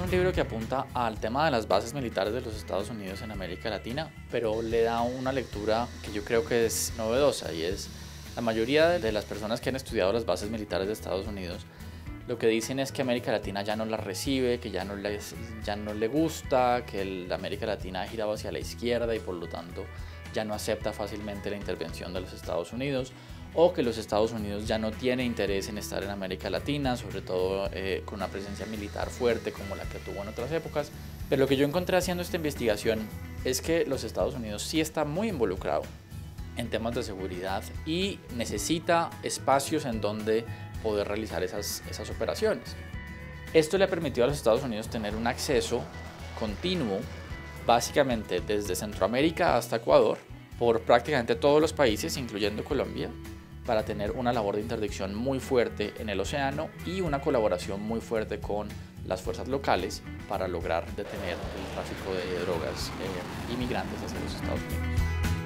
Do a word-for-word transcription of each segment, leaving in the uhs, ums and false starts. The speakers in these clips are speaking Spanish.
un libro que apunta al tema de las bases militares de los Estados Unidos en América Latina, pero le da una lectura que yo creo que es novedosa, y es la mayoría de las personas que han estudiado las bases militares de Estados Unidos lo que dicen es que América Latina ya no las recibe, que ya no, les, ya no le gusta, que el, América Latina ha girado hacia la izquierda y por lo tanto ya no acepta fácilmente la intervención de los Estados Unidos, o que los Estados Unidos ya no tiene interés en estar en América Latina, sobre todo eh, con una presencia militar fuerte como la que tuvo en otras épocas. Pero lo que yo encontré haciendo esta investigación es que los Estados Unidos sí está muy involucrado en temas de seguridad y necesita espacios en donde poder realizar esas, esas operaciones. Esto le ha permitido a los Estados Unidos tener un acceso continuo, básicamente desde Centroamérica hasta Ecuador, por prácticamente todos los países, incluyendo Colombia, para tener una labor de interdicción muy fuerte en el océano y una colaboración muy fuerte con las fuerzas locales para lograr detener el tráfico de drogas eh, inmigrantes hacia los Estados Unidos.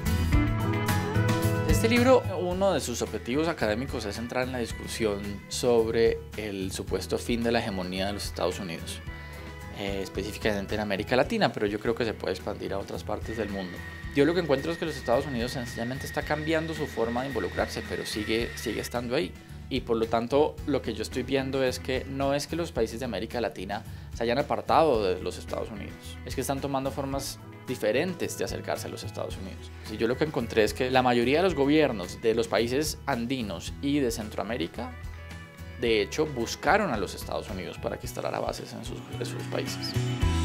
Este libro, uno de sus objetivos académicos es entrar en la discusión sobre el supuesto fin de la hegemonía de los Estados Unidos, eh, específicamente en América Latina, pero yo creo que se puede expandir a otras partes del mundo. Yo lo que encuentro es que los Estados Unidos sencillamente está cambiando su forma de involucrarse, pero sigue, sigue estando ahí. Y por lo tanto, lo que yo estoy viendo es que no es que los países de América Latina se hayan apartado de los Estados Unidos, es que están tomando formas diferentes de acercarse a los Estados Unidos. Y yo lo que encontré es que la mayoría de los gobiernos de los países andinos y de Centroamérica, de hecho, buscaron a los Estados Unidos para que instalara bases en sus, en sus países.